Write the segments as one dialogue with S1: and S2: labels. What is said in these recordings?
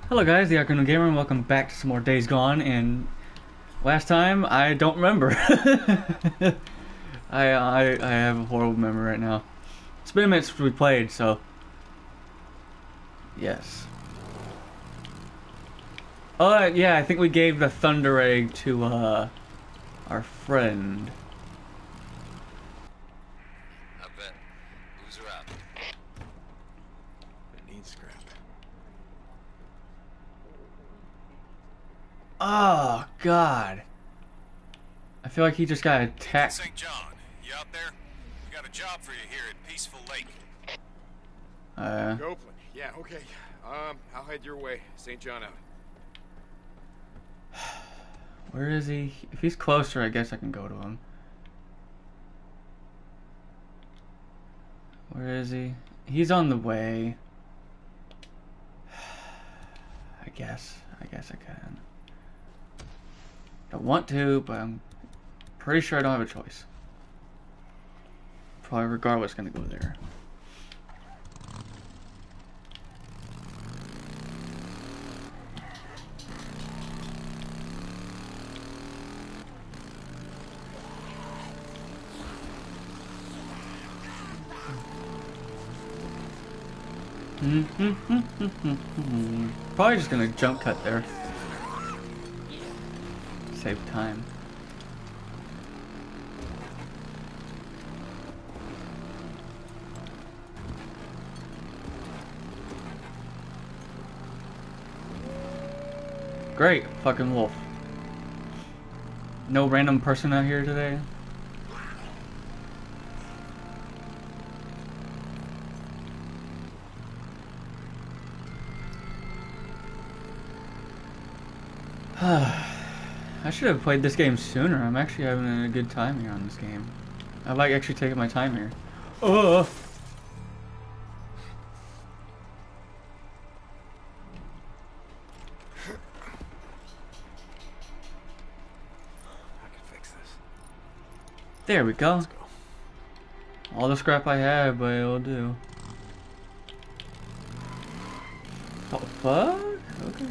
S1: Hello guys, the Arcano Gamer, and welcome back to some more Days Gone. And last time, I don't remember. I have a horrible memory right now. It's been a minute since we played, so yes. Oh yeah, I think we gave the Thunder Egg to our friend.
S2: I bet. Boozer out.
S3: I need scrap.
S1: Oh God. I feel like he just got attacked.
S4: St. John, you out there? We got a job for you here at Peaceful Lake.
S3: Copeland. Yeah, okay. I'll head your way. St. John out.
S1: Where is he? If he's closer, I guess I can go to him. Where is he? He's on the way. I guess I can. Don't want to, but I'm pretty sure I don't have a choice. Probably regardless gonna go there. Probably just gonna jump cut there. Save time. Great, fucking wolf. No random person out here today. I should have played this game sooner. I'm actually having a good time here on this game. I like actually taking my time here. Ugh.
S3: I can fix this.
S1: There we go.
S3: Let's go.
S1: All the scrap I have, but it'll do. Oh fuck? Okay.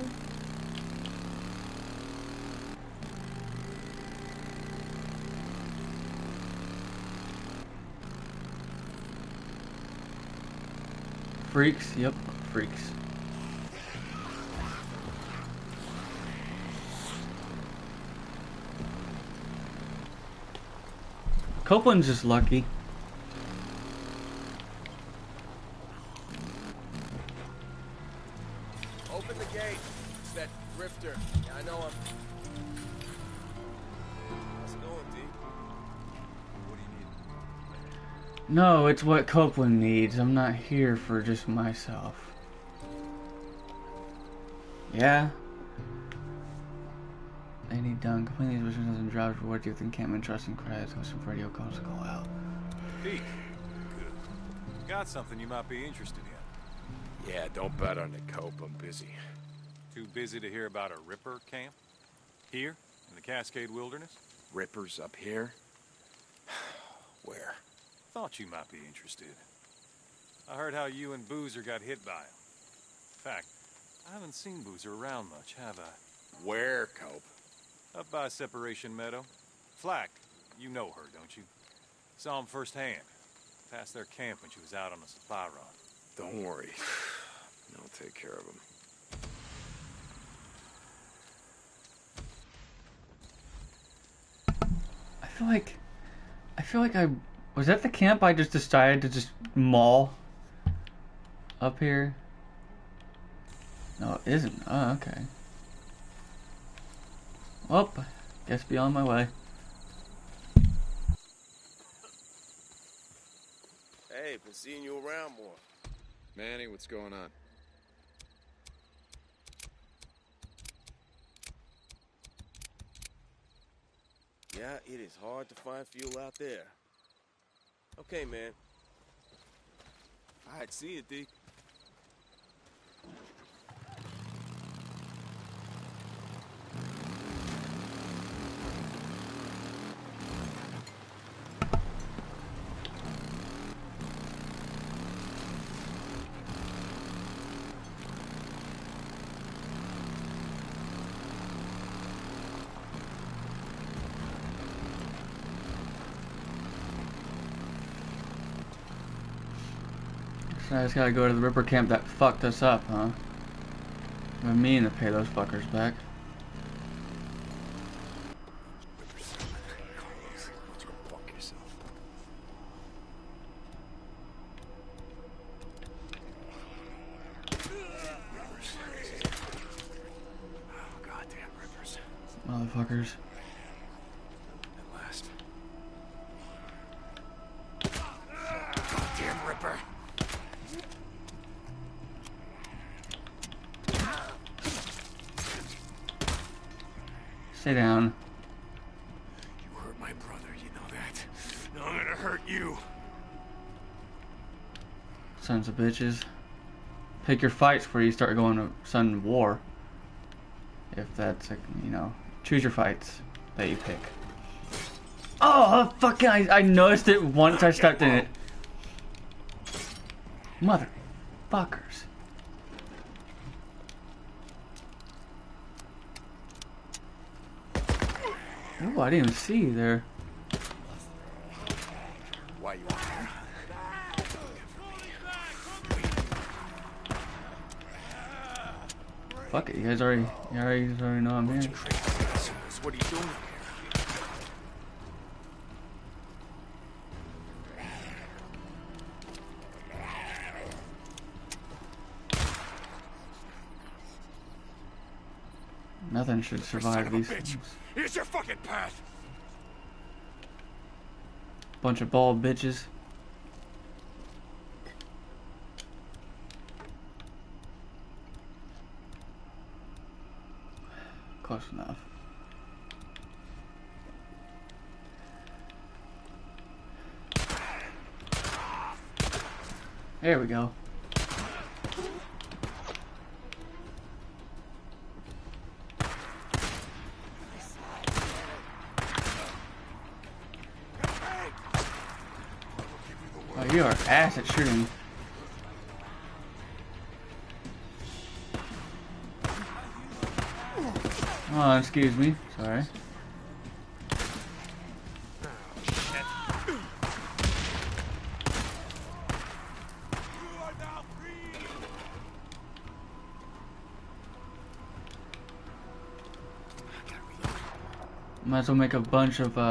S1: Freaks, yep, freaks. Copeland's just lucky.
S3: Open the gate. It's that grifter. Yeah, I know him. How's it going, D? What do you need?
S1: No, it's what Copeland needs. I'm not here for just myself. Yeah? They need done. Completing these missions and jobs reward you with encampment, trust, and credits. With some radio calls to go out.
S4: Pete. Good. Got something you might be interested in.
S3: Yeah, don't bet on it, Cope. I'm busy.
S4: Too busy to hear about a Ripper camp? Here? In the Cascade Wilderness?
S3: Rippers up here? Where?
S4: Thought you might be interested. I heard how you and Boozer got hit by him. In fact, I haven't seen Boozer around much, have I?
S3: Where, Cope?
S4: Up by Separation Meadow. Flack, you know her, don't you? Saw him firsthand. Passed their camp when she was out on a supply run.
S3: Don't worry. I'll take care of him.
S1: I feel like I was at the camp. I just decided to just maul up here. No, it isn't. Oh, okay. Well, guess be on my way.
S5: Hey, been seeing you around more.
S3: Manny, what's going on?
S5: Yeah, it is hard to find fuel out there. Okay, man. All right, see you, D.
S1: So I just gotta go to the Ripper camp that fucked us up, huh? I mean to pay those fuckers back.
S3: Carlos, let's go fuck yourself. Rippers. Oh, goddamn Rippers.
S1: Motherfuckers.
S3: At last. Goddamn Ripper.
S1: Stay down.
S3: You hurt my brother, you know that. Now I'm gonna hurt you.
S1: Sons of bitches. Pick your fights before you start going to sudden war. If that's, you know, choose your fights that you pick. Oh, fucking, I noticed it once I stepped in it. Motherfuckers. Oh, I didn't even see you there.
S3: Why you out here?
S1: Fuck it, you guys already know I'm here.
S3: Crazy assholes. What are you doing here?
S1: Nothing should
S3: Son
S1: survive
S3: of a
S1: these
S3: bitch.
S1: things.
S3: Here's your fucking path.
S1: Bunch of bald bitches. Close enough. There we go. Oh, you are ass at shooting. Oh, excuse me. Sorry. Might as well make a bunch of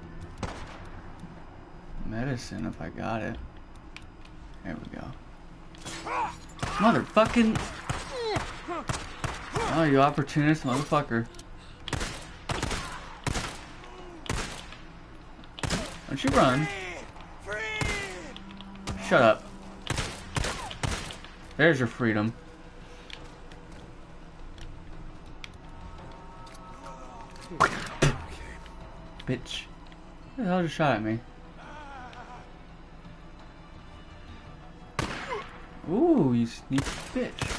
S1: medicine if I got it. There we go. Motherfucking. Oh, you opportunist motherfucker. Don't you run. Shut up. There's your freedom. Bitch. Who the hell just shot at me? Ooh, you sneaky bitch.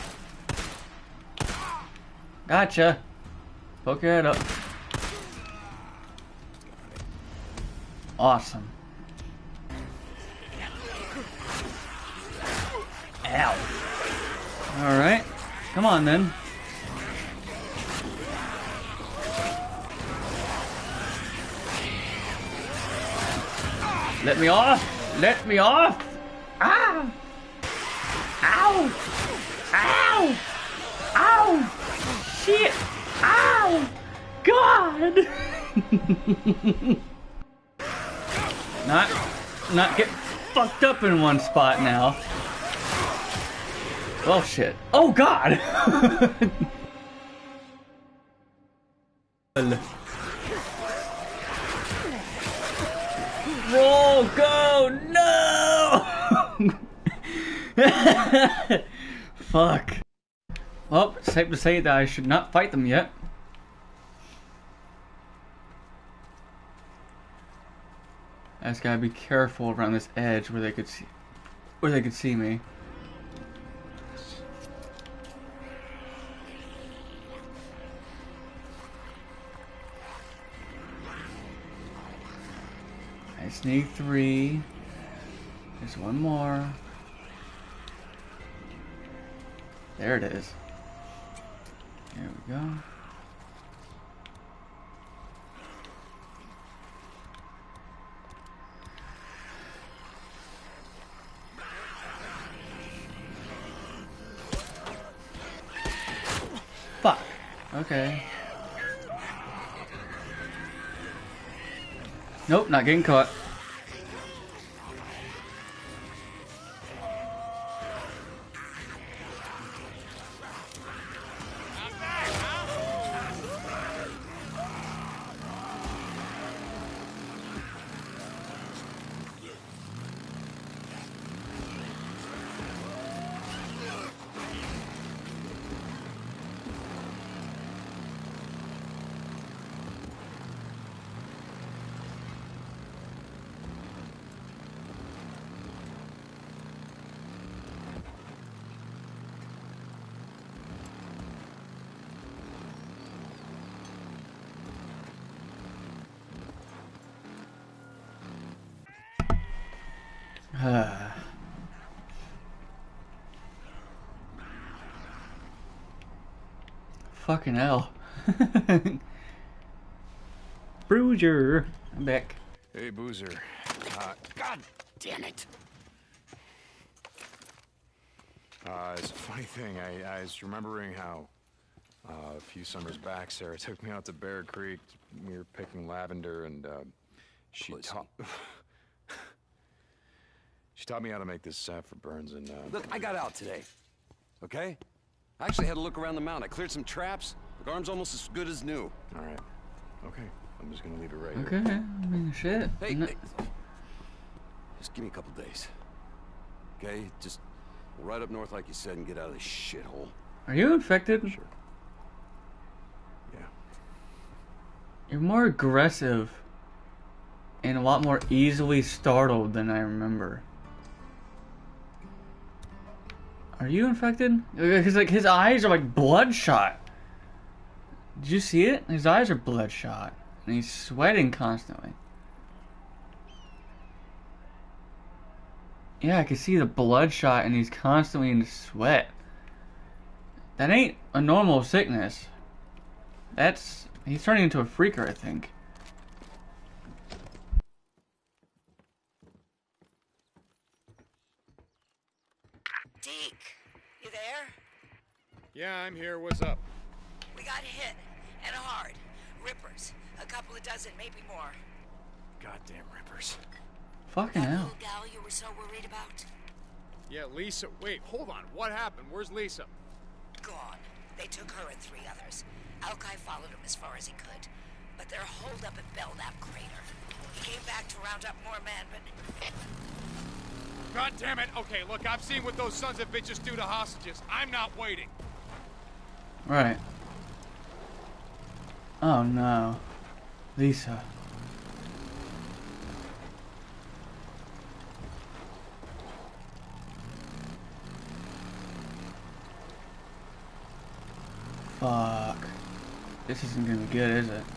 S1: Gotcha. Poke your head up. Awesome. Ow. Alright. Come on then. Let me off! Let me off! Ah! Ow! Ow! Ow! Shit! Ow! God! Not get fucked up in one spot now. Well, shit. Oh, God! Roll, go, no! Fuck. Well, it's safe to say that I should not fight them yet. I just gotta be careful around this edge where they could see me. I just need 3. There's one more. There it is. There we go. fuck? Okay. Nope, not getting caught. Fucking hell. Bruiser. I'm back.
S4: Hey, Boozer.
S6: God damn it.
S4: It's a funny thing. I was remembering how a few summers back, Sarah took me out to Bear Creek. We were picking lavender, and she taught me how to make this sap for burns. And
S6: Look, I got out today. Okay? I actually had a look around the mountain. I cleared some traps. The arm's almost as good as new.
S4: all right, okay. I'm just gonna leave it right
S1: Okay,
S4: here.
S1: I mean, shit.
S6: Hey,
S1: No-
S6: hey, just give me a couple days. Okay? Just right up north like you said and get out of this shithole.
S1: Are you infected?
S4: Sure. Yeah.
S1: You're more aggressive and a lot more easily startled than I remember. Are you infected? Because like his eyes are like bloodshot. Did you see it? His eyes are bloodshot, and he's sweating constantly. Yeah, I can see the bloodshot, and he's constantly in sweat. That ain't a normal sickness. He's turning into a freaker, I think.
S7: Deke, you there?
S3: Yeah, I'm here. What's up?
S7: We got hit, and hard. Rippers. A couple of dozen, maybe more.
S4: Goddamn rippers.
S1: Fucking
S7: That
S1: hell.
S7: little gal you were so worried about?
S3: Yeah, Lisa. Wait, hold on. What happened? Where's Lisa?
S7: Gone. They took her and 3 others. Alki followed him as far as he could. But they're holed up at Belknap Crater. He came back to round up more men, but...
S3: God damn it. Okay, look, I've seen what those sons of bitches do to hostages. I'm not waiting.
S1: Right. Oh no. Lisa. Fuck. This isn't gonna be good, is it?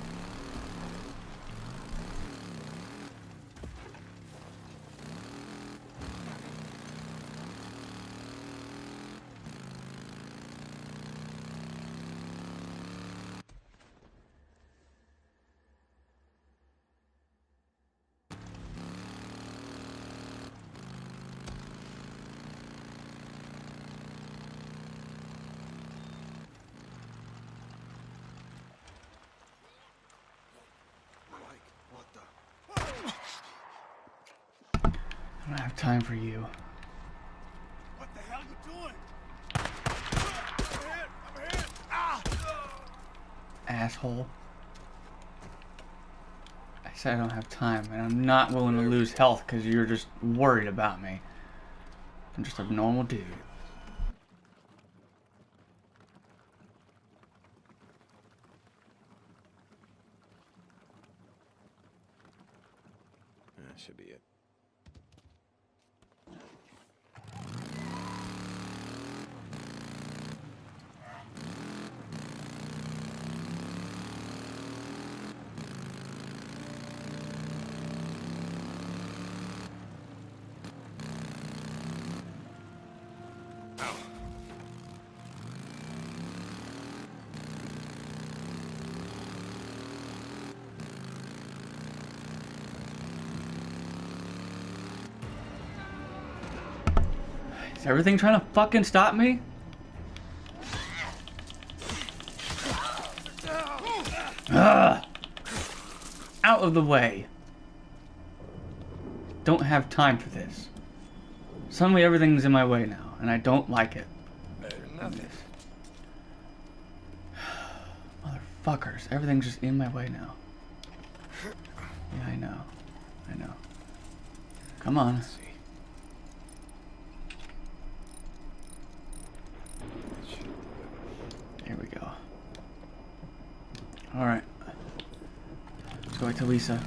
S1: I don't have time for you.
S3: What the hell you doing? I'm hit! I'm hit! Ah!
S1: Asshole. I said I don't have time, and I'm not willing to lose health because you're just worried about me. I'm just a normal dude.
S5: That should be it.
S1: Is everything trying to fucking stop me? Ugh. Out of the way. Don't have time for this. Suddenly everything's in my way now, and I don't like it.
S4: Nothing.
S1: Motherfuckers, everything's just in my way now. Yeah, I know. Come on. Here we go. Alright. Let's go back to Lisa.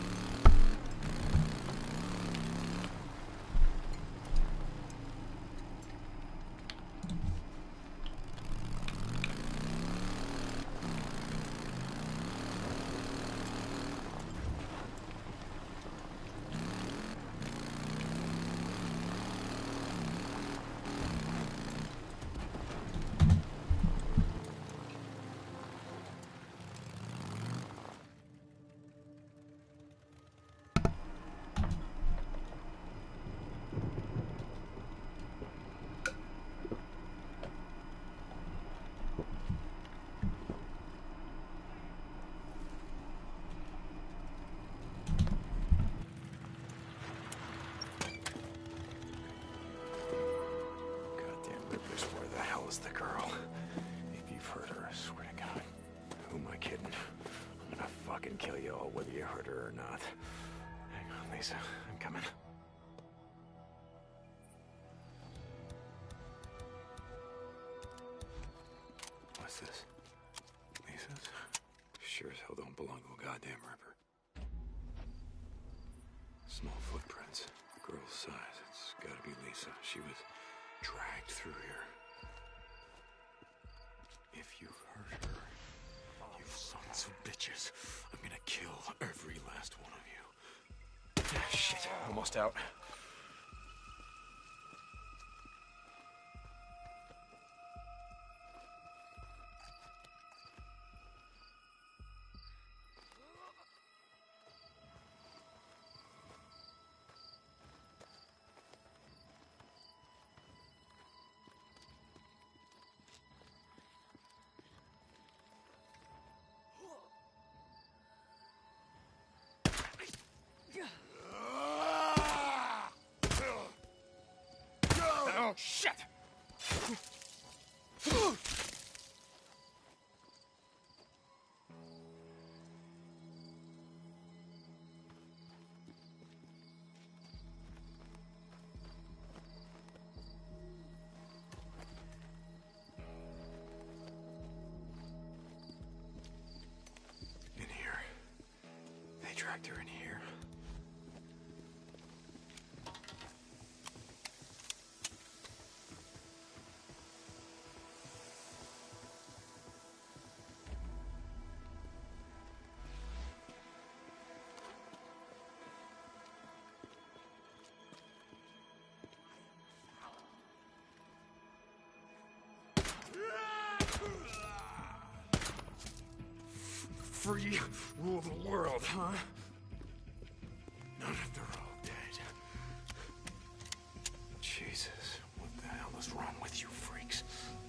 S4: Goddamn Ripley's, where the hell is the girl? If you've heard her, I swear to God. Who am I kidding? I'm gonna fucking kill you all, whether you heard her or not. Hang on, Lisa. I'm coming. What's this? Lisa's? Sure as hell don't belong to a goddamn Ripper. Small footprints. Girl's size. It's gotta be Lisa. She was dragged through here. If you've heard her, you sons of bitches, I'm gonna kill every last one of you. Ah, shit. Almost out. Oh, shit! In here. They dragged her in here. Free rule the world, huh? None of they're all dead. Jesus, what the hell is wrong with you freaks?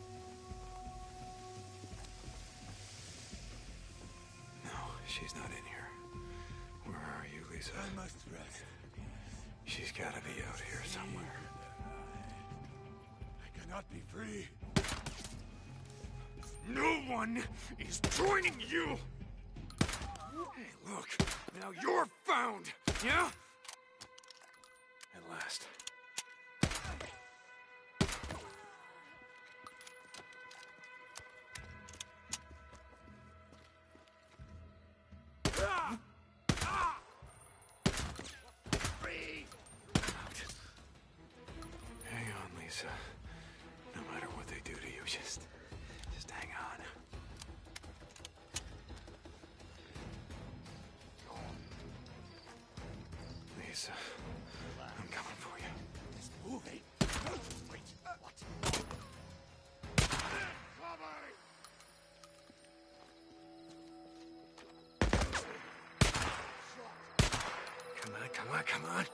S4: No, she's not in here. Where are you, Lisa?
S3: I must rest.
S4: She's gotta be out here somewhere.
S3: I cannot be free.
S4: No one is joining you! Hey, look, now you're found, yeah? At last. Hang on, Lisa. No matter what they do to you, just hang on. Lisa, I'm coming for you.
S3: This movie. Wait, what?
S4: Come on, come on, come on.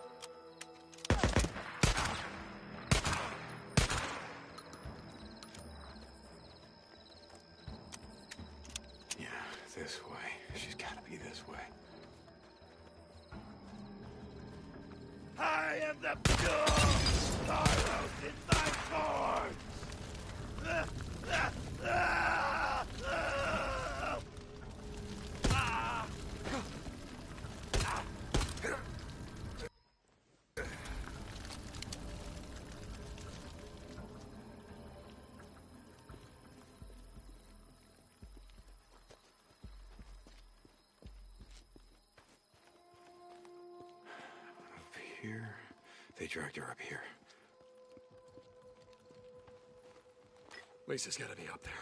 S4: Yeah, this way. She's gotta be this way.
S3: I am the pure sorrows in thy corn!
S4: Here. They dragged her up here. Lisa's gotta be up there.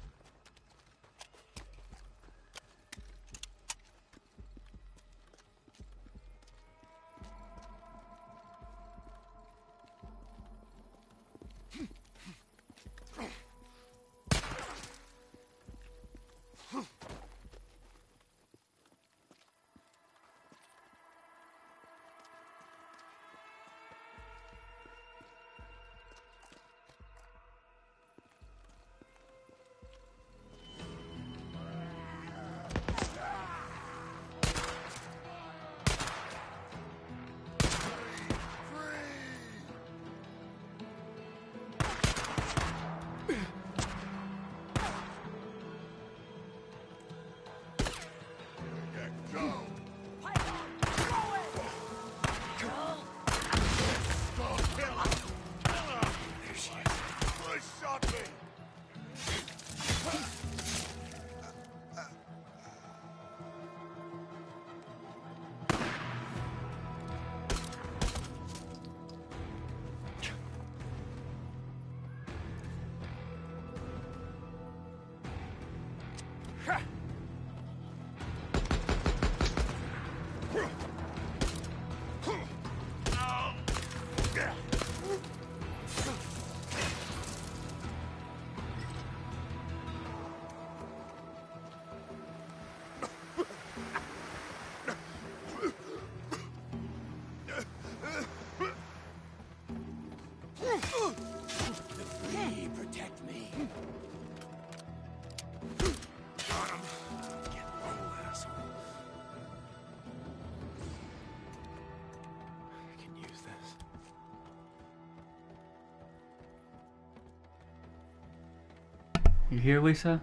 S1: You hear, Lisa?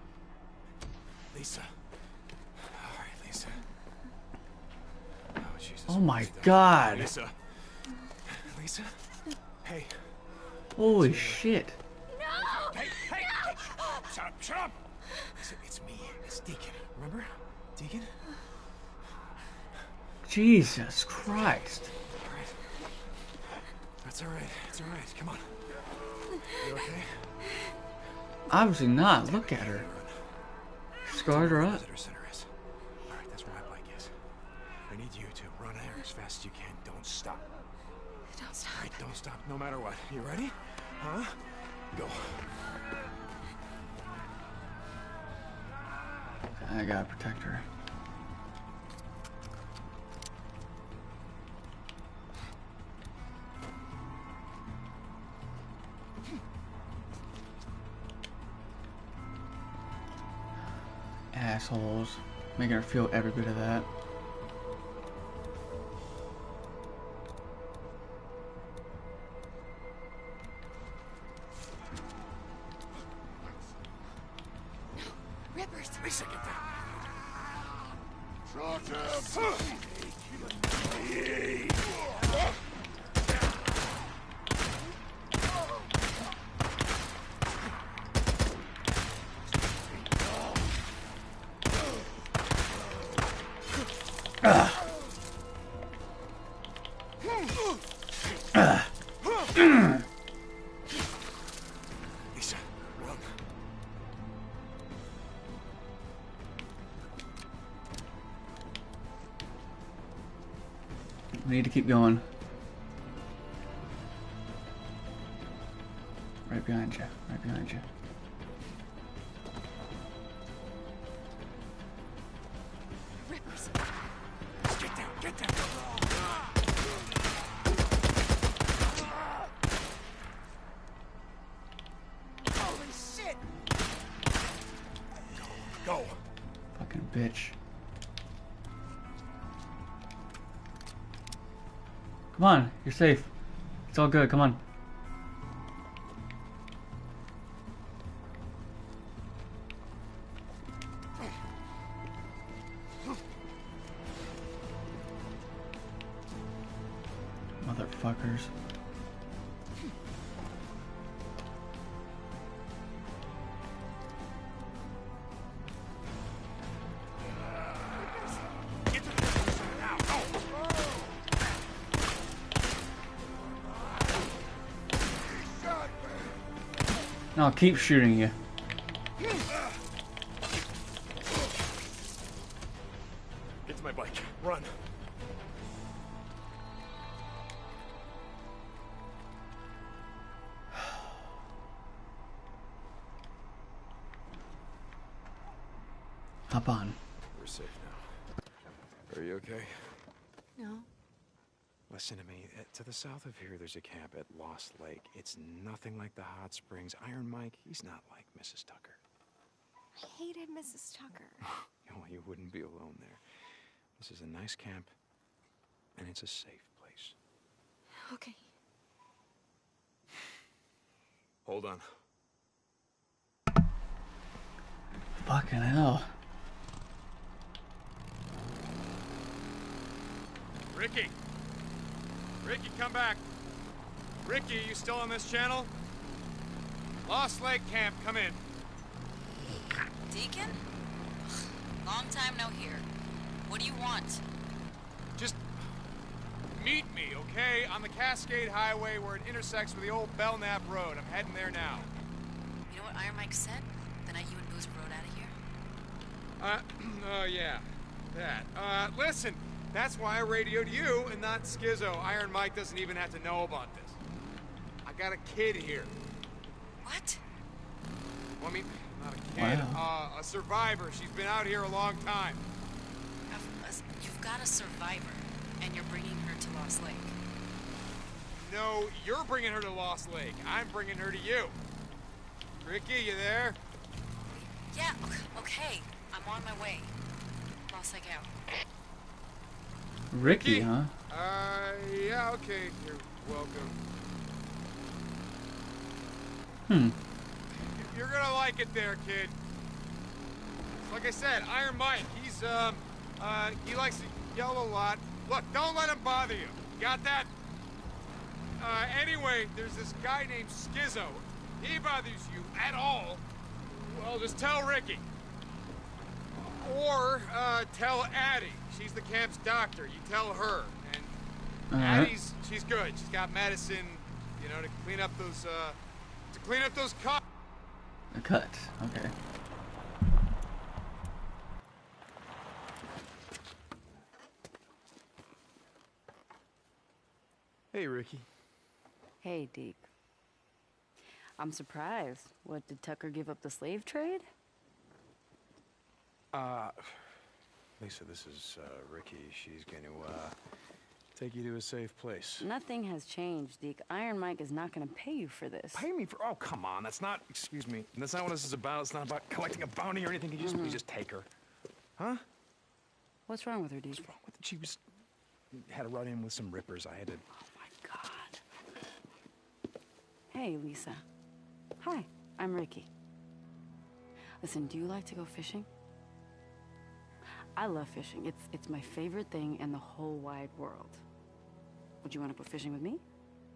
S4: Lisa. All right, Lisa. Oh, Jesus.
S1: Oh my God.
S4: Lisa. Lisa? Hey.
S1: Holy shit.
S4: Hey, hey, hey. Shut up, shut up. Lisa, it's me. It's Deacon. Remember? Deacon?
S1: Jesus Christ.
S4: All right. That's all right. It's all right. Come on. You okay?
S1: Obviously not. Look at her. Scarred her up.
S4: Visitor center is. All right, that's where my bike is. I need you to run there as fast as you can. Don't stop.
S7: Don't stop.
S4: All right, don't stop, no matter what. You ready? Huh? Go.
S1: I gotta protect her. Assholes. Making her feel every bit of that.
S7: Rippers.
S4: Lisa, get down. Lisa, run.
S1: We need to keep going. Right behind you. Right behind you.
S7: Rippers.
S4: Get down, get down.
S3: Holy shit!
S4: Go.
S1: Fucking bitch. Come on, you're safe. It's all good, come on. Motherfuckers.
S3: Get to the position now.
S1: No, I'll keep shooting you.
S3: Get to my bike. Run.
S1: Hop on.
S4: We're safe now. Are you okay?
S7: No.
S4: Listen to me. To the south of here, there's a camp at Lost Lake. It's nothing like the hot springs. Iron Mike, he's not like Mrs. Tucker.
S8: I hated Mrs. Tucker.
S4: Well, you wouldn't be alone there. This is a nice camp, and it's a safe place.
S8: Okay.
S4: Hold on.
S1: Fucking hell.
S3: Ricky! Ricky, come back! Ricky, you still on this channel? Lost Lake Camp, come in.
S7: Deacon? Long time no hear. What do you want?
S3: Just meet me, okay? On the Cascade Highway where it intersects with the old Belknap Road. I'm heading there now.
S7: You know what Iron Mike said the night you and Boozer rode out of here?
S3: Oh yeah, that. Listen, that's why I radioed you and not Schizo. Iron Mike doesn't even have to know about this. I got a kid here.
S7: What?
S3: Well, I mean, not a kid,
S1: Wow.
S3: a survivor. She's been out here a long time.
S7: You've got a survivor, and you're bringing her to Lost Lake.
S3: No, you're bringing her to Lost Lake. I'm bringing her to you. Ricky, you there?
S7: Yeah, okay. I'm on my way. Lost Lake out.
S1: Ricky, huh?
S3: Yeah, okay. You're welcome. You're gonna like it there, kid. Like I said, Iron Mike, he likes to yell a lot. Look, don't let him bother you. Got that? Anyway, there's this guy named Schizo. He bothers you at all, well, just tell Ricky. Or, tell Addie. She's the camp's doctor. You tell her. And she's good. She's got medicine, you know, to clean up those cuts.
S1: A cut. Okay.
S4: Hey, Ricky.
S9: Hey, Deke. I'm surprised. What, did Tucker give up the slave trade?
S4: Lisa, this is, Ricky. She's gonna, take you to a safe place.
S9: Nothing has changed, Deke. Iron Mike is not gonna pay you for this.
S4: Pay me for, oh, come on. That's not, excuse me. That's not what this is about. It's not about collecting a bounty or anything. Can you just, please just take her? Huh?
S9: What's wrong with her, Deke?
S4: What's wrong with it? She was, had a run-in with some rippers. I had to...
S9: Oh, my God. Hey, Lisa. Hi, I'm Ricky. Listen, do you like to go fishing? I love fishing. It's my favorite thing in the whole wide world. Would you want to go fishing with me?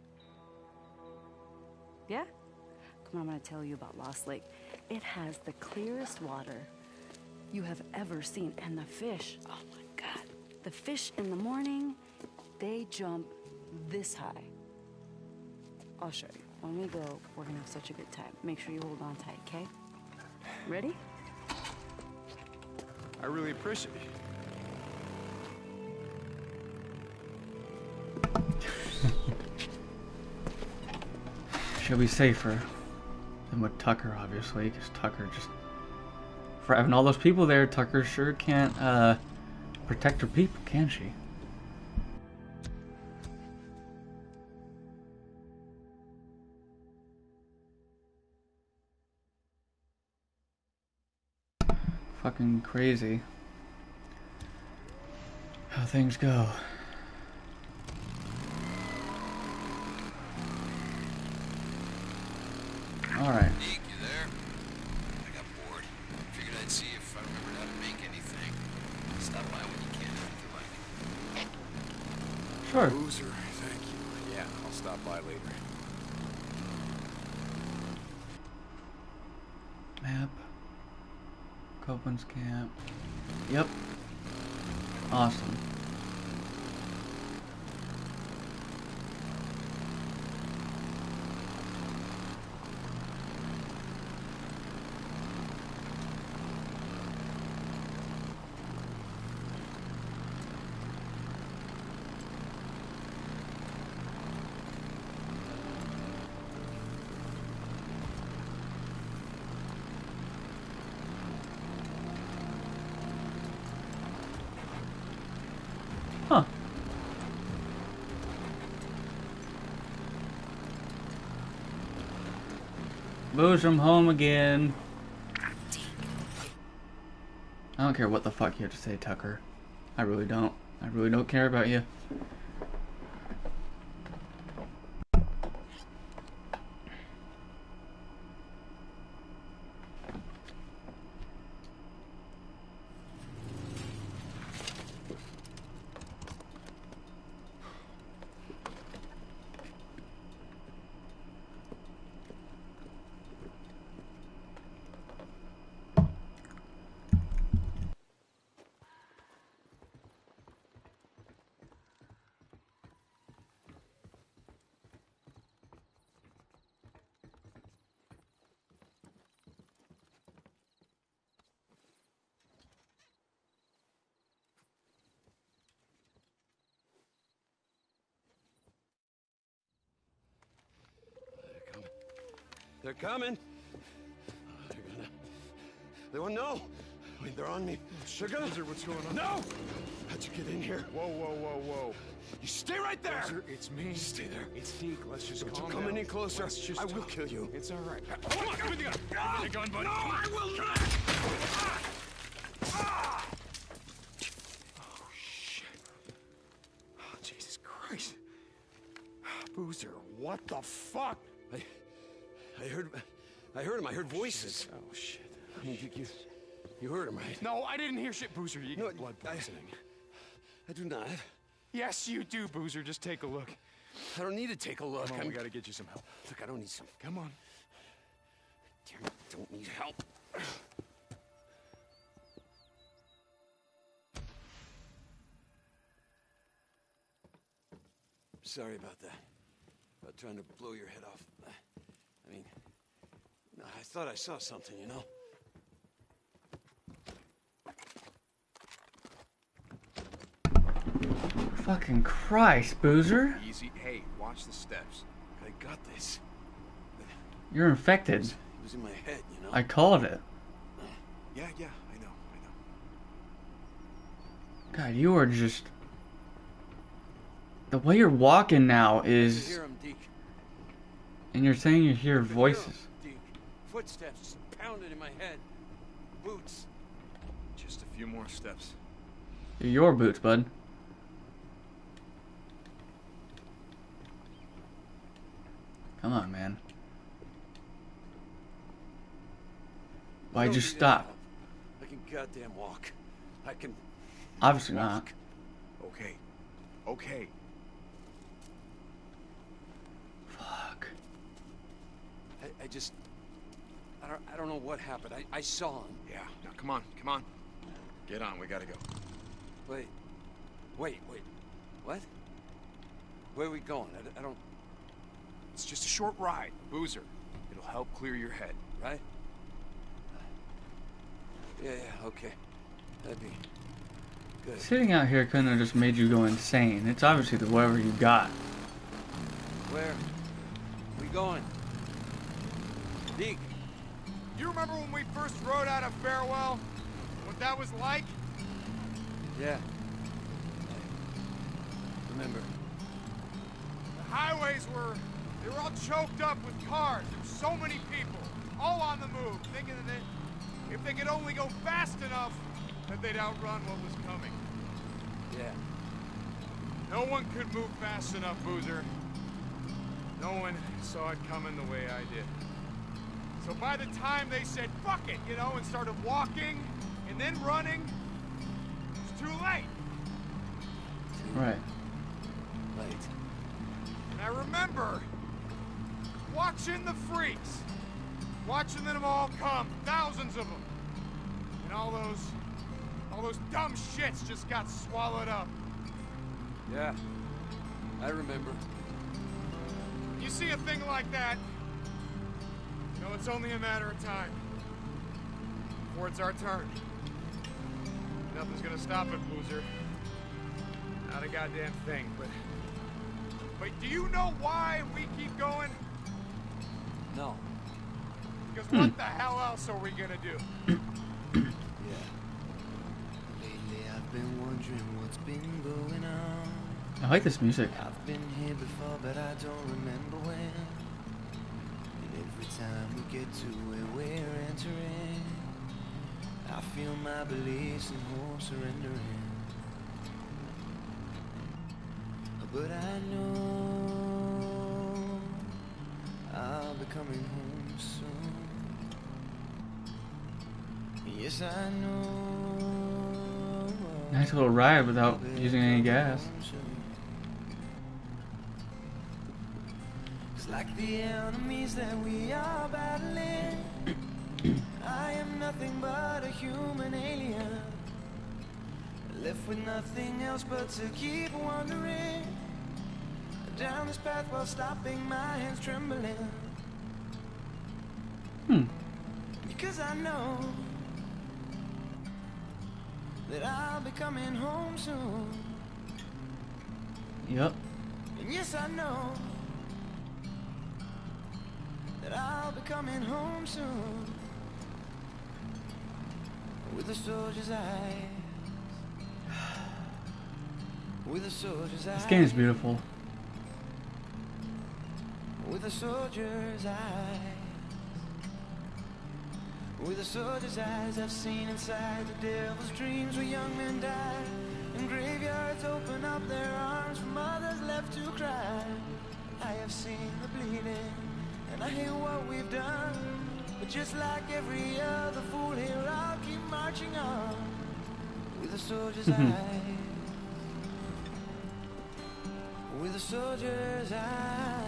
S9: Yeah? Come on, I'm gonna tell you about Lost Lake. It has the clearest water you have ever seen. And the fish, oh my God. The fish in the morning, they jump this high. I'll show you. When we go, we're gonna have such a good time. Make sure you hold on tight, okay? Ready?
S4: I really appreciate it.
S1: She'll be safer than with Tucker, obviously, because Tucker just... For having all those people there, Tucker sure can't, protect her people, can she? Fucking crazy. how things go. Alright.
S2: Deke, you there? I got bored. Figured I'd see if I remembered how to make anything. Stop by when you can, if you like.
S1: Sure.
S4: Boozer, thank you. Yeah, I'll stop by later.
S1: Map. Copeland's camp. Yep. Awesome. Huh. Booze from home again. I don't care what the fuck you have to say, Tucker. I really don't. I really don't care about you.
S6: They're coming. They won't know. I mean, they're on me. They're gonna.
S4: Boozer, what's going on?
S6: No! How'd you get in here?
S4: Whoa, whoa, whoa, whoa.
S6: You stay right there!
S4: Boozer, it's me.
S6: Stay there.
S4: It's Deke. Let's just
S6: Don't you
S4: calm
S6: come
S4: down.
S6: any closer.
S4: Let's just
S6: I will
S4: talk.
S6: kill you.
S4: It's all right.
S6: Come on, give me the gun. Give me the gun, buddy. No, I will not!
S4: Oh, shit. Oh, Jesus Christ. Boozer, what the fuck?
S6: I heard him. I heard voices.
S4: Oh, shit.
S6: I mean, you heard him, right?
S4: No, I didn't hear shit, Boozer. You
S6: No,
S4: got blood poisoning.
S6: I do not.
S4: Yes, you do, Boozer. Just take a look.
S6: I don't need to take a look.
S4: Come on, we gotta get you some help.
S6: Look, I don't need some.
S4: Come on.
S6: Damn it, don't need help. Sorry about that. About trying to blow your head off. I mean, I thought I saw something, you know?
S1: Fucking Christ, Boozer.
S4: Easy. Hey, watch the steps.
S6: I got this.
S1: You're infected.
S6: It was in my head, you know?
S1: I called it.
S4: Yeah, I know.
S1: God, you are just... The way you're walking now
S6: You
S1: is...
S6: hear him, Deke.
S1: And you're saying you hear
S6: You
S1: voices.
S6: hear 'em, Deke. Footsteps pounding in my head. Boots.
S4: Just a few more steps.
S1: They're your boots, bud. Come on, man. Why'd you stop?
S6: I can goddamn walk. I can...
S1: Obviously not.
S4: Okay. Okay.
S1: Fuck.
S6: I just... I don't know what happened. I saw him.
S4: Yeah. Now, come on. Come on. Get on. We gotta go.
S6: Wait. What? Where are we going? I don't...
S4: It's just a short ride. Boozer. It'll help clear your head.
S6: Right? Yeah, okay. That'd be good.
S1: Sitting out here couldn't have just made you go insane. It's obviously the whatever you got.
S6: Where? We going? Deke.
S3: You remember when we first rode out of Farewell? What that was like?
S6: Yeah. Remember.
S3: The highways they were all choked up with cars. There were so many people, all on the move, thinking that if they could only go fast enough, that they'd outrun what was coming.
S6: Yeah.
S3: No one could move fast enough, Boozer. No one saw it coming the way I did. So by the time they said, fuck it, you know, and started walking and then running, it's too late.
S1: Right.
S6: Late.
S3: And I remember watching the freaks. Watching them all come, thousands of them. And all those dumb shits just got swallowed up.
S6: Yeah, I remember.
S3: You see a thing like that, you know it's only a matter of time before it's our turn. Nothing's gonna stop it, Boozer. Not a goddamn thing, but do you know why we keep going?
S6: No.
S3: Because what the hell else are we gonna do?
S10: Yeah. Lately I've been wondering what's been going on.
S1: I like this music.
S10: I've been here before, but I don't remember when. And every time we get to where we're entering, I feel my beliefs and hope surrendering. But I know I'll be coming home soon. Yes, I know.
S1: Nice little ride without using any gas.
S10: It's like the enemies that we are battling. I am nothing but a human alien, left with nothing else but to keep wandering down this path while stopping my hands trembling. Because I know that I'll be coming home soon.
S1: Yep.
S10: And yes, I know that I'll be coming home soon. With a soldier's eyes. With a soldier's eyes.
S1: This game is beautiful.
S10: With a soldier's eyes. With a soldier's eyes, I've seen inside the devil's dreams where young men die, and graveyards open up their arms for mothers left to cry. I have seen the bleeding, and I hear what we've done, but just like every other fool here, I'll keep marching on. With a soldier's eyes. With a soldier's eyes.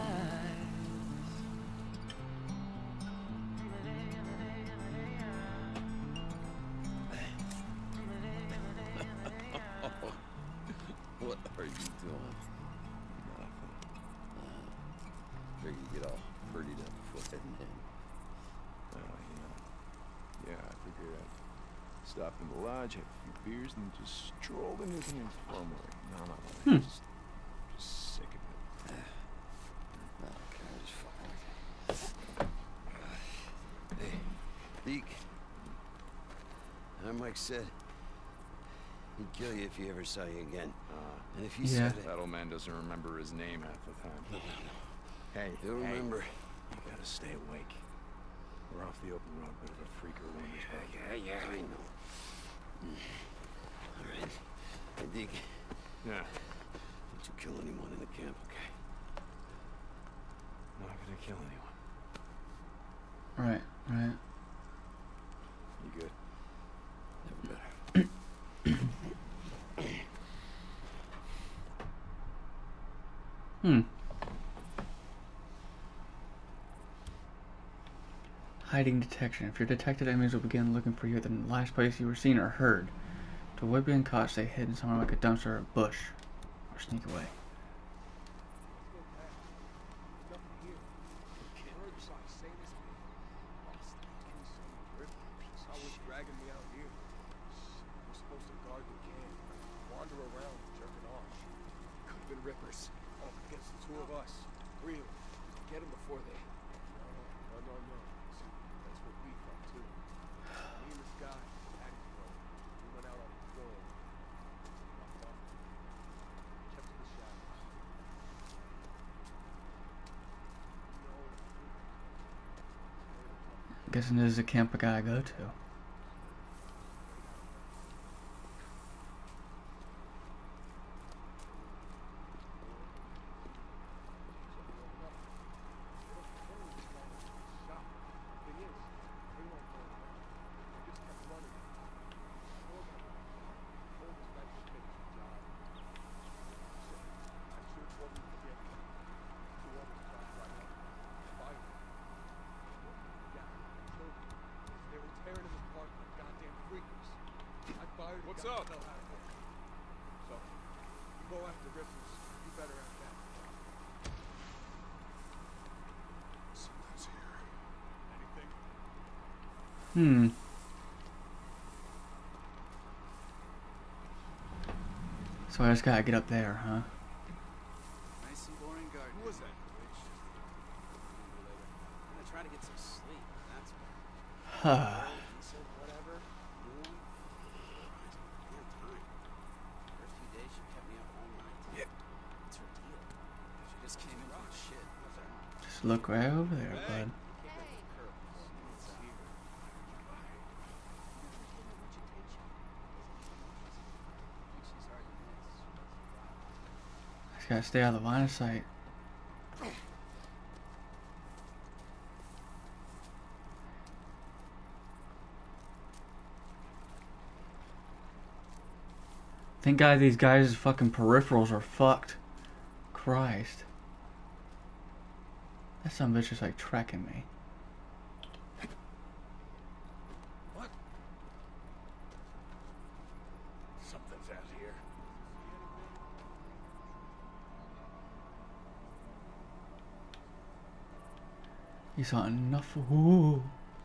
S6: What are you doing? Nothing. Figure you get all prettied up before heading in.
S4: Yeah, I figured I'd stop in the lodge, have a few beers, and just stroll into the infirmary. No, just sick of it.
S6: Okay, just fucking with you. Hey, Deke. Mike said he'd kill you if he ever saw you again. And if he said it...
S4: That old man doesn't remember his name half the time.
S6: No.
S4: Hey,
S6: He'll remember.
S4: You gotta stay awake. We're off the open road, but if a freaker wanders back.
S6: Yeah, I know. All right. Hey, Deke.
S4: Yeah.
S6: Don't you kill anyone in the camp, okay?
S4: Not gonna kill anyone.
S1: Right.
S6: You good? Never better.
S1: Hiding detection. If you're detected, enemies will begin looking for you at the last place you were seen or heard. To avoid being caught, stay hidden somewhere like a dumpster or a bush, or sneak away.
S3: Rippers. Up against the two of us. Really. Get them before they... No. See, that's what we thought too. Me and this guy, Addy's brother, we went out on a patrol. Walked off. Kept to the shadows.
S1: I'm guessing this is a camp I gotta go to.
S3: What's up? So, you go after Rippers. You better have that. Something's here. Anything?
S1: So I just gotta get up there, huh?
S11: Nice and boring garden.
S3: Who was that?
S11: I'm gonna try to get some sleep. That's
S1: Huh.
S11: decent, whatever. Noon. Damn time. First few days she kept me up all night. Yeah. What's her deal? She just came in from shit. What's that?
S1: Just look right over there, bud. Just gotta stay out of the line of sight. Thank God these guys' fucking peripherals are fucked. Christ. That son of a bitch is like tracking me.
S5: What? Something's out here.
S1: You saw enough. Ooh.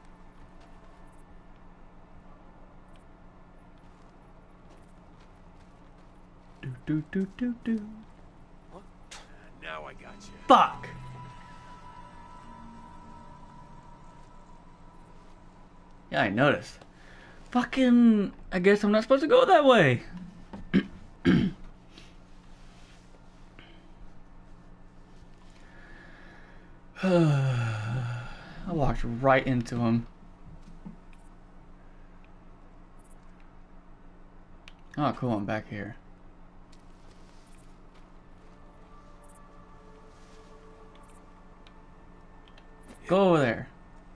S1: Do.
S5: What? Now I got you.
S1: Fuck! Yeah, I noticed. Fucking... I guess I'm not supposed to go that way. I walked right into him. Oh, cool, I'm back here. Go over there.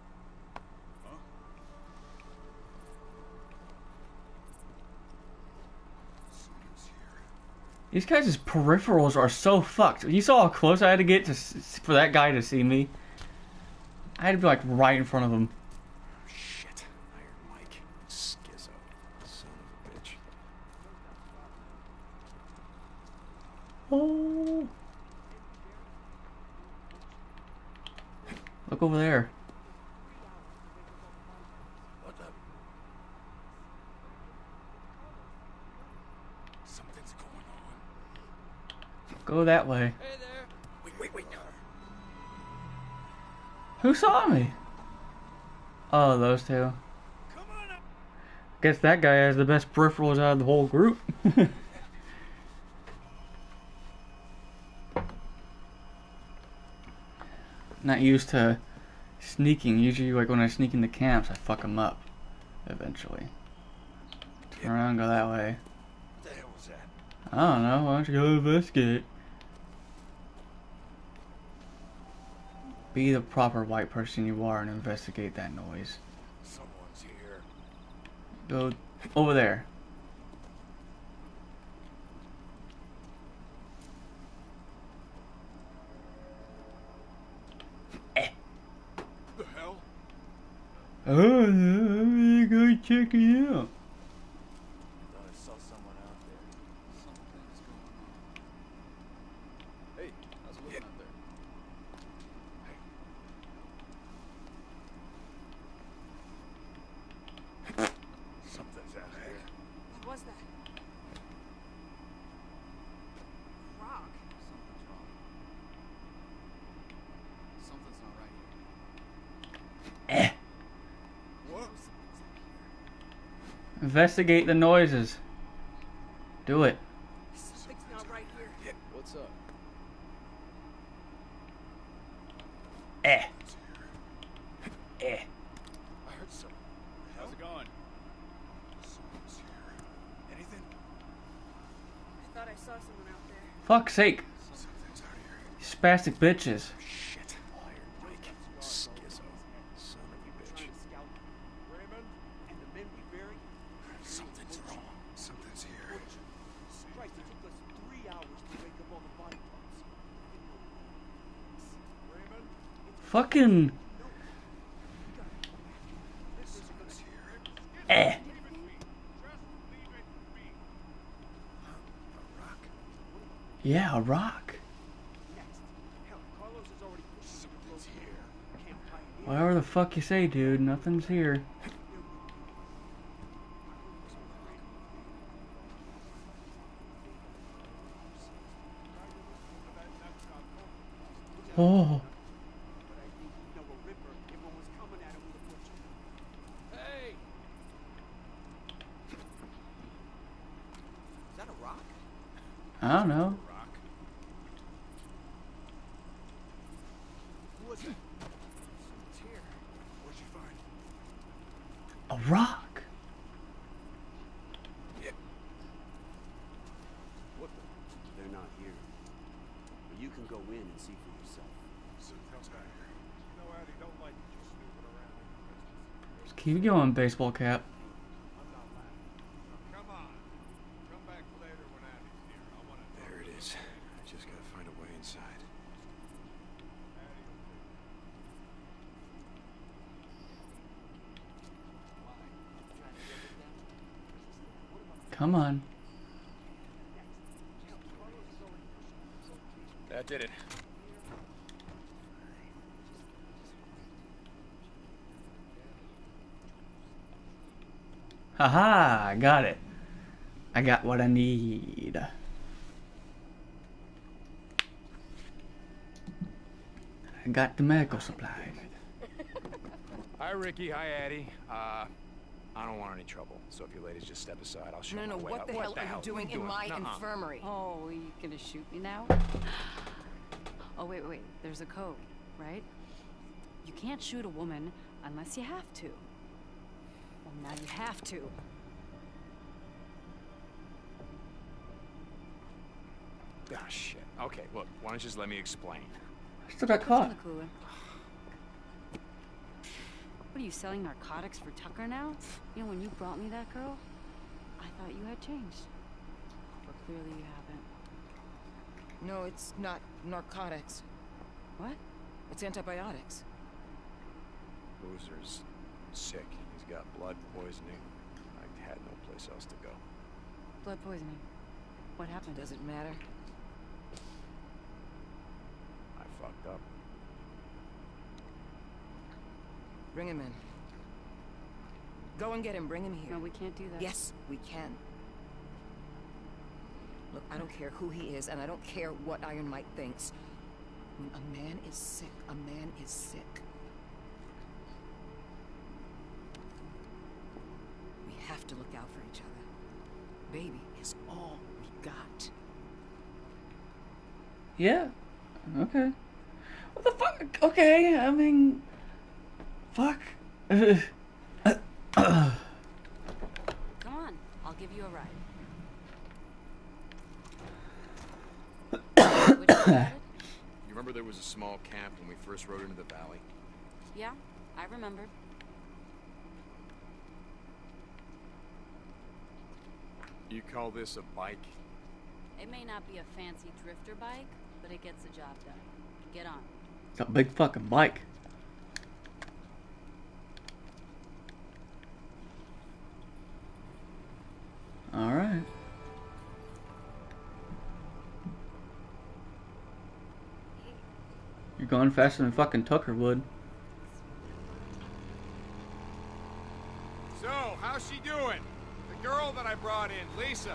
S1: These guys' peripherals are so fucked. You saw how close I had to get to for that guy to see me? I had to be like right in front of him.
S4: Shit. Iron Mike. Schizo. Son of a bitch.
S1: Oh. Look over there.
S5: What the? Something's going on.
S1: Go that way.
S11: Hey there.
S5: Wait.
S1: Who saw me? Oh, those two.
S11: Come on up.
S1: Guess that guy has the best peripherals out of the whole group. Not used to sneaking. Usually, like when I sneak into camps, I fuck them up. Eventually. Turn around, go that way.
S5: What the hell was that?
S1: I don't know. Why don't you go investigate? Be the proper white person you are and investigate that noise.
S5: Someone's here.
S1: Go over there.
S3: The hell?
S1: Oh, yeah, go check it out.
S5: Thought I saw someone out there.
S11: Something's going on. Hey, how's it looking out there?
S5: Something's out here.
S8: What was that? Rock.
S11: Something's wrong. Something's not right here.
S3: What?
S1: Investigate the noises. Do it.
S8: Something's not right here.
S11: What's up?
S1: Eh.
S3: I heard something.
S11: How's it going?
S3: Someone's here. Anything?
S8: I thought I saw someone out there.
S1: Fuck's sake.
S3: Something's out here.
S1: Spastic bitches.
S4: Shit. Iron Mike. Schizo. Son of a bitch.
S3: Raymond?
S5: And the men we buried?
S3: Something's wrong. Something's here.
S5: Christ, it took us 3 hours to wake up all the body parts.
S3: Raymond?
S1: Fucking.
S3: Someone's here.
S1: Eh. Yeah, a rock. Whatever the fuck you say, dude. Nothing's here. Oh.
S11: Hey! Is that a rock?
S1: I don't know.
S3: Who was it? It's here. What'd you find?
S1: A rock.
S3: Yeah.
S6: What the? They're not here. But you can go in and see for yourself.
S3: So how's that here? You know, Addy, don't like you snooping around.
S1: Just keep going, baseball cap.
S3: I'm not laughing. Come on. Come back later when Addy's here. I want to.
S4: There it is. I just gotta find a way inside.
S1: Come on.
S4: That did it.
S1: Haha, I got it. I got what I need. I got the medical supplies.
S4: Hi, Ricky. Hi, Addy. I don't want any trouble, so if you ladies just step aside, I'll show you
S12: No,
S4: my way
S12: what
S4: out.
S12: the hell are you
S4: What
S12: doing
S4: are you
S12: in my
S4: Nuh-uh.
S12: infirmary?
S9: Oh, are you gonna shoot me now? Oh, wait. There's a code, right? You can't shoot a woman unless you have to. Well, now you have to.
S4: Ah, shit. Okay, look, why don't you just let me explain?
S1: I still got
S9: What's
S1: caught.
S9: in the cooler? What are you selling narcotics for Tucker now? You know, when you brought me that girl, I thought you had changed. But clearly you haven't.
S12: No, it's not narcotics.
S9: What?
S12: It's antibiotics.
S4: Boozer's sick. He's got blood poisoning. I had no place else to go.
S9: Blood poisoning. What happened?
S12: Does it matter?
S4: I fucked up.
S12: Bring him in. Go and get him. Bring him here.
S9: No, we can't do that.
S12: Yes, we can. Look, I don't care who he is, and I don't care what Iron Mike thinks. When a man is sick, a man is sick. We have to look out for each other. Baby is all we got.
S1: Yeah. Okay. What the fuck? Okay, I mean... Fuck.
S9: Come on, I'll give you a ride. Which one is it?
S4: You remember there was a small camp when we first rode into the valley?
S9: Yeah, I remember.
S4: You call this a bike?
S9: It may not be a fancy drifter bike, but it gets the job done. Get on.
S1: It's a big fucking bike. Alright. You're going faster than fucking Tucker would.
S3: So, how's she doing? The girl that I brought in, Lisa.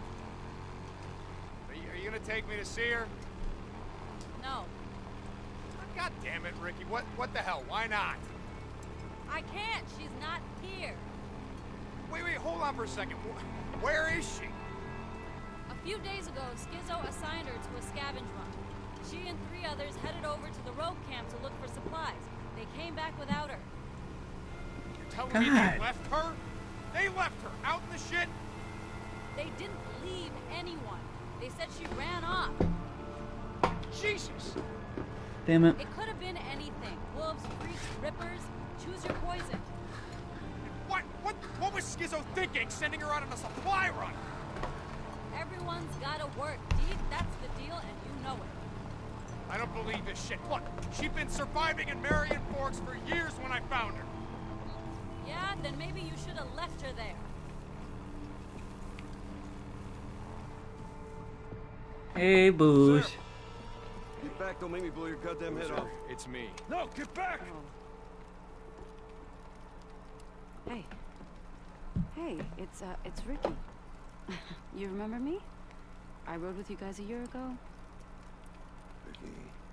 S3: Are you gonna take me to see her?
S8: No.
S3: God damn it, Ricky. What the hell? Why not?
S8: I can't. She's not here.
S3: Wait, hold on for a second. Where is she?
S8: A few days ago, Skizzo assigned her to a scavenge run. She and 3 others headed over to the rogue camp to look for supplies. They came back without her.
S3: You're telling me they left her? They left her out in the shit?
S8: They didn't leave anyone. They said she ran off.
S3: Jesus!
S1: Damn it.
S8: It could have been anything. Wolves, freaks, rippers. Choose your poison.
S3: What was Skizzo thinking, sending her out on a supply run?
S8: Everyone's gotta work, Deke. That's the deal, and you know it.
S3: I don't believe this shit. Look, she'd been surviving in Marion Forks for years when I found her.
S8: Yeah, then maybe you should have left her there.
S1: Hey, Booze.
S6: Get back, don't make me blow your goddamn head
S4: Sir,
S6: off.
S4: it's me.
S6: No, get back!
S9: Hey. Hey, it's Ricky. You remember me? I rode with you guys a year ago.
S6: Ricky.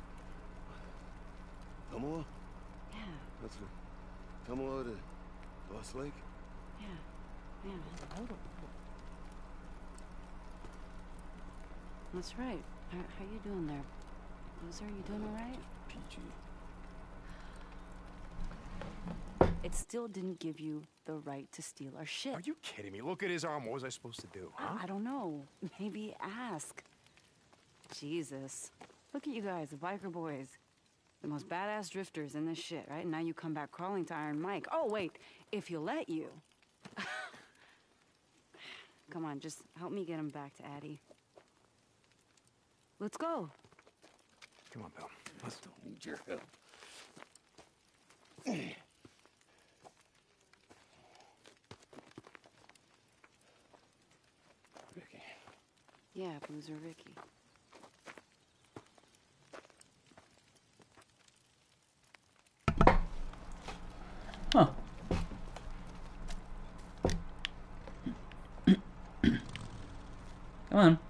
S6: Tomoa?
S9: Yeah,
S6: That's the Tomoa to Lost Lake?
S9: yeah. That's right. How you doing there? Loser, you doing all right?
S6: PG.
S9: It still didn't give you the right to steal our shit.
S4: Are you kidding me? Look at his arm. What was I supposed to do, huh?
S9: I don't know. Maybe ask. Jesus. Look at you guys, the biker boys. The most badass drifters in this shit, right? And now you come back crawling to Iron Mike. Oh, wait. If he'll let you. Come on, just help me get him back to Addie. Let's go.
S4: Come on, Bill.
S6: Let's don't need your help. Ricky.
S9: Yeah, Boozer Ricky.
S1: Huh. Come on.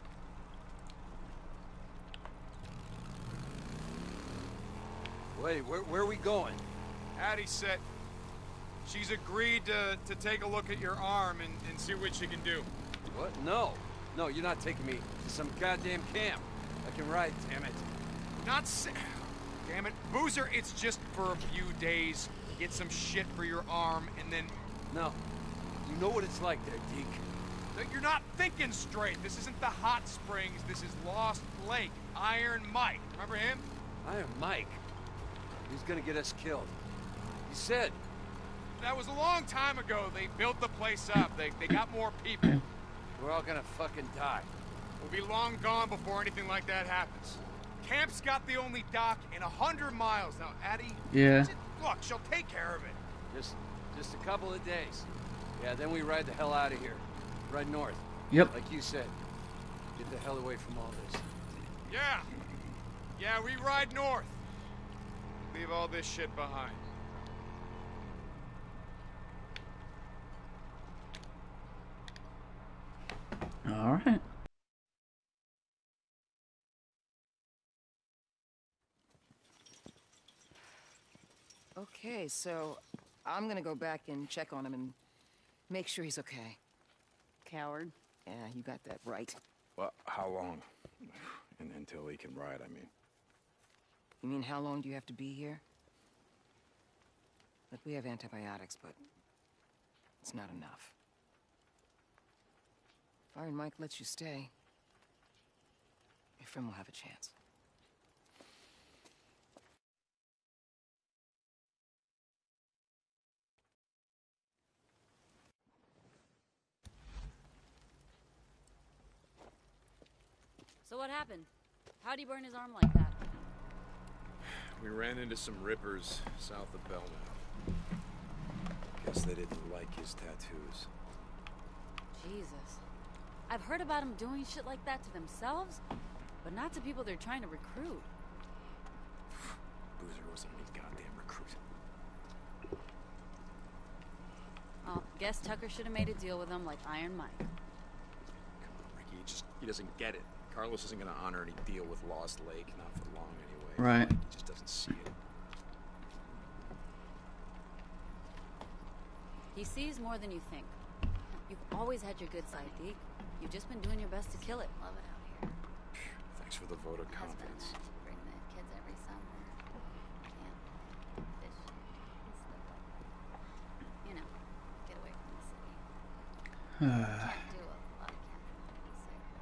S6: Wait, where are we going?
S3: Addie said she's agreed to take a look at your arm and see what she can do.
S6: What? No. No, you're not taking me to some goddamn camp. I can ride, damn it.
S3: Not si- Damn it. Boozer, it's just for a few days. Get some shit for your arm, and then...
S6: No. You know what it's like there, Deke.
S3: No, you're not thinking straight. This isn't the Hot Springs. This is Lost Lake. Iron Mike. Remember him?
S6: Iron Mike? He's gonna get us killed. He said.
S3: That was a long time ago. They built the place up. They got more people.
S6: We're all gonna fucking die.
S3: We'll be long gone before anything like that happens. Camp's got the only dock in 100 miles. Now, Addie...
S1: Yeah.
S3: Look, she'll take care of it.
S6: Just a couple of days. Yeah, then we ride the hell out of here. Right north.
S1: Yep.
S6: Like you said. Get the hell away from all this.
S3: Yeah. Yeah, we ride north. Leave all this shit behind.
S1: All right.
S12: Okay, so I'm gonna go back and check on him and make sure he's okay.
S9: Coward.
S12: Yeah, you got that right.
S4: Well, how long? And until he can ride, I mean.
S12: You mean how long do you have to be here? Look, we have antibiotics, but it's not enough. If Iron Mike lets you stay, your friend will have a chance.
S8: So what happened? How'd he burn his arm like that?
S4: We ran into some rippers south of Belknap. Guess they didn't like his tattoos.
S8: Jesus. I've heard about them doing shit like that to themselves, but not to people they're trying to recruit.
S4: Boozer wasn't any goddamn recruit.
S8: Well, guess Tucker should have made a deal with them like Iron Mike.
S4: Come on, Ricky. He doesn't get it. Carlos isn't gonna honor any deal with Lost Lake, not for long anyway.
S1: Right.
S4: He just doesn't see it.
S8: He sees more than you think. You've always had your good side, Deke. You've just been doing your best to kill it. Love it out here.
S4: Thanks for the vote of confidence.
S8: Bring the kids every summer. Camp, fish, and stuff like that. You know, get away from the city. Do a lot of camping on the east side.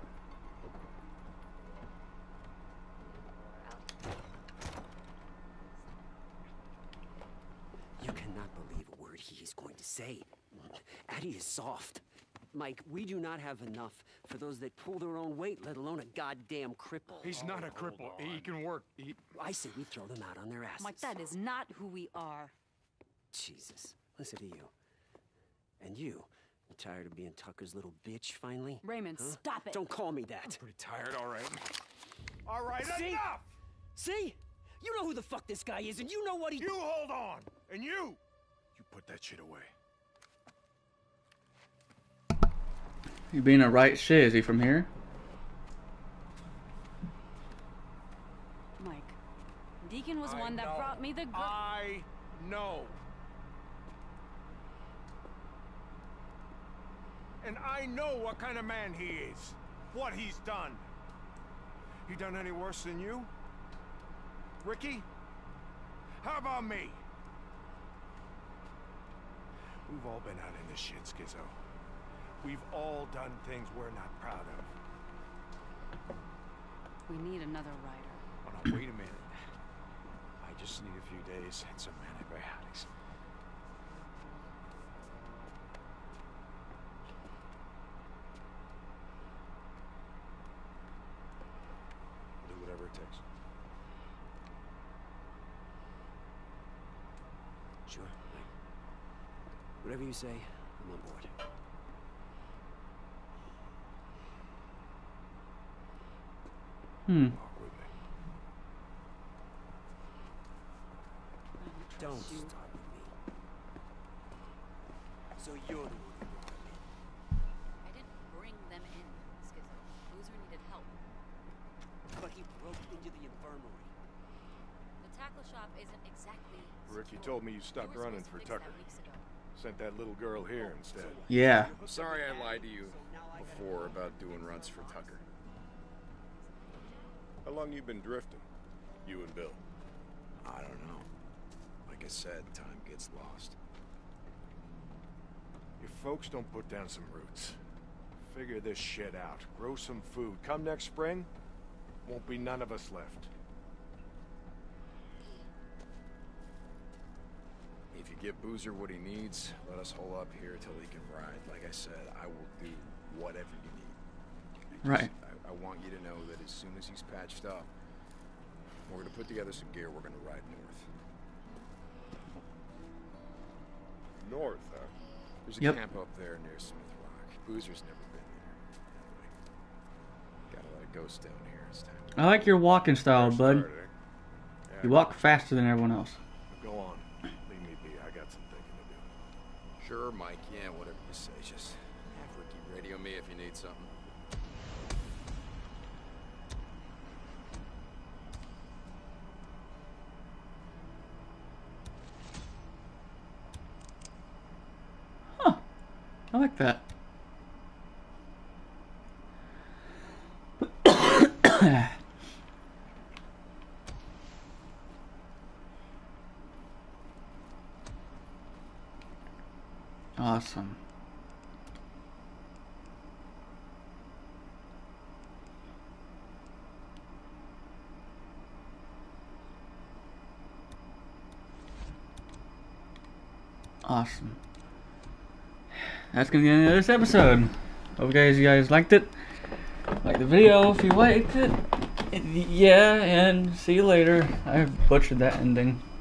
S13: You cannot believe a word he is going to say. Addie is soft. Mike, we do not have enough for those that pull their own weight, let alone a goddamn cripple.
S3: He's not a cripple. He can work.
S13: I say we throw them out on their asses.
S9: Mike, that is not who we are.
S13: Jesus, listen to you. And you, You tired of being Tucker's little bitch, finally?
S9: Raymond,
S13: Huh?
S9: stop it.
S13: Don't call me that.
S4: Pretty tired, all right.
S3: All right,
S13: See?
S3: enough!
S13: See? You know who the fuck this guy is, and you know what he...
S3: You hold on! And you put that shit away.
S1: You being a right shit, is he from here?
S9: Mike, Deacon was one that brought me the...
S3: I know. And I know what kind of man he is. What he's done. He done any worse than you? Ricky? How about me? We've all been out in this shit, Skizzo. We've all done things we're not proud of.
S9: We need another rider.
S3: Oh, no, wait a minute. I just need a few days and some antibiotics. I'll do whatever it takes.
S13: Sure, Mike. Whatever you say, I'm on board.
S3: Walk with me.
S13: Don't start with me. So you're the one who brought them in.
S8: I didn't bring them in, Skizzo. Boozer needed help.
S13: But he broke into the infirmary.
S8: The tackle shop isn't exactly
S3: Ricky
S8: secure.
S3: told me you stopped
S8: We were
S3: running
S8: supposed
S3: for
S8: to fix that
S3: Tucker.
S8: weeks ago.
S3: Sent that little girl here instead.
S1: Yeah.
S4: Sorry I lied to you before about doing runs for Tucker.
S3: How long you been drifting? You and Bill?
S4: I don't know. Like I said, time gets lost.
S3: If folks don't put down some roots, figure this shit out, grow some food, come next spring, won't be none of us left.
S4: If you give Boozer what he needs, let us hole up here till he can ride. Like I said, I will do whatever you need.
S1: Right.
S4: I want you to know that as soon as he's patched up, we're going to put together some gear. We're going to ride north.
S3: North, huh?
S4: There's a
S1: Yep.
S4: camp up there near Smith Rock. Boozer's never been there. Got a lot of ghosts down here. It's time to...
S1: I like your walking style, bud.
S3: Started, eh? Yeah,
S1: You walk faster than everyone else.
S3: Go on. Leave me be. I got some thinking to do.
S4: Sure, Mike. Yeah, whatever you say. Just have Ricky radio me if you need something.
S1: I like that. Awesome. Awesome. That's gonna be the end of this episode. Hope you guys liked it. Like the video if you liked it. Yeah, and see you later. I butchered that ending.